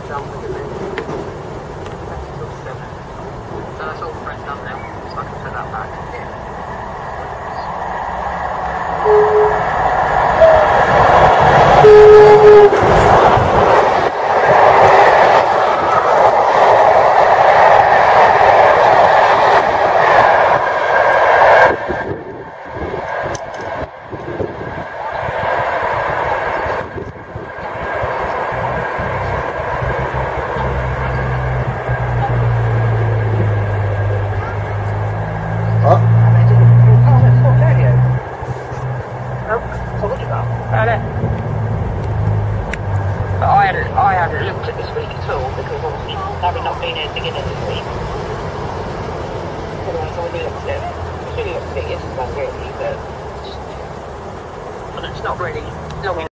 done with the move. So that's all the press done now, so I can put that back. I hadn't looked at this week at all because obviously having not been here at the beginning of this week. Otherwise I would have looked at it. It's really looked at it yesterday really, but it's not really long enough.